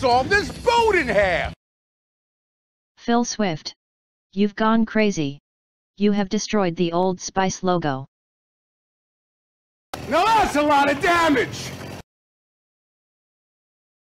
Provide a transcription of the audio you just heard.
sawed this boat in half! Phil Swift. You've gone crazy. You have destroyed the Old Spice logo. Now that's a lot of damage!